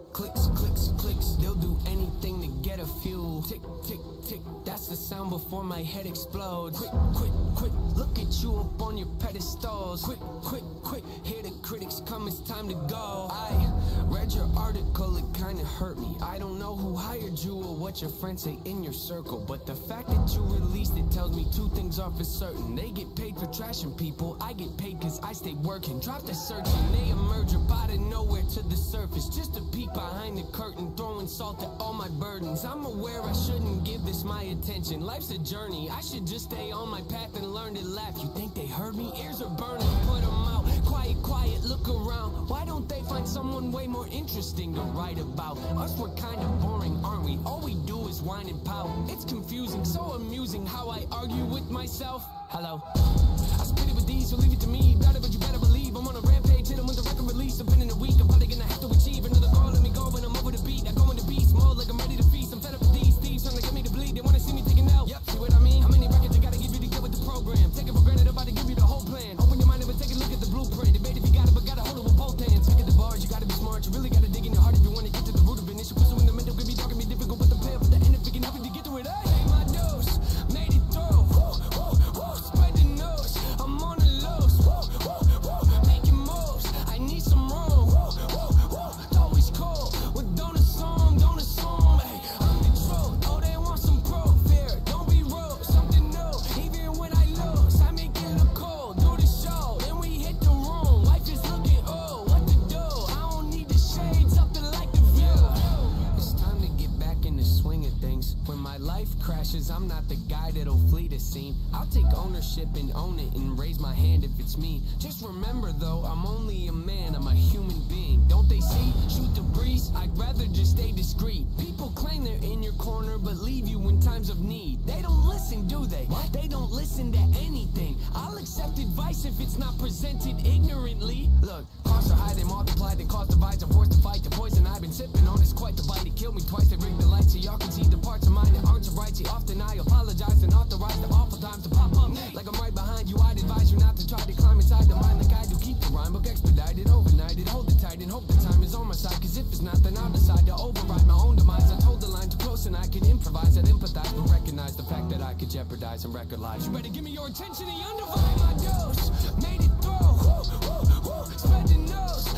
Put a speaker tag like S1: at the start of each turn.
S1: Clicks, clicks, clicks, they'll do anything to get a few. Tick, tick, tick, that's the sound before my head explodes. Quick, quick, quick, look at you up on your pedestals. Quick, quick, quick, hear the critics come, it's time to go. I read your article, it kinda hurt me. I don't know who hired you or what your friends say in your circle, but the fact that you released it tells me two things are for certain. They get paid for trashing people, I get paid cause I stay working. Drop the search and they emerge up out of nowhere to the surface, just a peek behind the curtain, throwing salt at all my burdens. I'm aware I shouldn't give this my attention. Life's a journey, I should just stay on my path and learn to laugh. You think they heard me? Ears are burning, put them out. Quiet, quiet, look around. Why don't they find someone way more interesting to write about? Us, we're kinda boring, aren't we? All we do is whine and pout. It's confusing, so amusing how I argue with myself. Hello, I spit it with these, so leave it to me. Doubt it, but you better believe I'm on a rampage, hit 'em with the record release. I've been in a week, I'm probably gonna have to achieve another goal. Let me go when I'm over the beat. I go into beast mode like I'm ready to feast. I'm fed up with these thieves trying to get me to bleed. They wanna see me taking out. Yep, see what I mean? How many records you gotta give you to get with the program? Take it for granted, I'm about to give you the whole plan. Open your mind up and take a look at the blueprint. Debate if you got it, but gotta hold it with both hands. Look at the bars, you gotta be smart. You really gotta dig in your heart if you wanna get to the root of it. Issue pursue in the middle, could be dark and be difficult with the pair, but the end of it, nothing to get to it. I paid my dues, made it through. Woo, woo, woo, spread the news. I'm on the loose. Woo, woo, woo, making moves. I need some room. Woo, woo, woo, it's always cool. Well, don't assume, don't assume. Hey, I'm the truth. Oh, they want some proof here. Don't be rude, something new. Even when I lose, I make it look cool. Do the show, then we hit the room. Life is looking, oh, what to do? I don't need the shade, something like the view. It's time to get back in the swing of things. When my life crashes, I'm not the guy that'll flee the scene. I'll take ownership and own it and raise my hand if it's me. Just remember though, I'm only a man, I'm a human being. Don't they see? Shoot the breeze, I'd rather just stay discreet. People claim they're in your corner but leave you in times of need. They don't listen, do they? What? They don't listen to anything. I'll accept advice if it's not presented ignorantly. Look, costs are high, they multiply, they cause divides. I'm forced to fight the poison I've been sipping on. It's quite the bite, it killed me twice. They rigged the lights so y'all can see the parts of mine that aren't so right. See, often I apologize and authorize the awful times to pop up. Like I'm right behind you, I'd advise you not to try to climb inside the mind like I do. Keep the rhyme book expedited, overnighted, hold it tight and hope the time is on my side. Cause if it's not, then I'll decide to override my own demise. I told the line too close and I can improvise. I'd empathize but recognize the fact that I could jeopardize and record lives. You better give me your attention, the undervibe. My dose, made it through. Woo, woo, woo, spread the news.